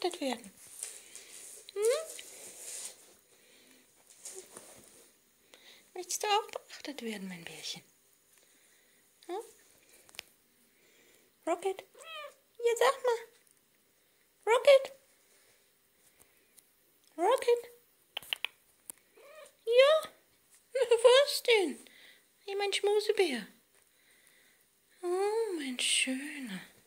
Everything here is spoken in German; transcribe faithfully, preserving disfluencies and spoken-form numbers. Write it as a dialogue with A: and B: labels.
A: beobachtet werden? Hm? Möchtest du auch beobachtet werden, mein Bärchen? Hm? Rocket? Ja, sag mal. Rocket? Rocket? Ja? Was denn? Hey, mein Schmusebär. Oh, mein Schöner.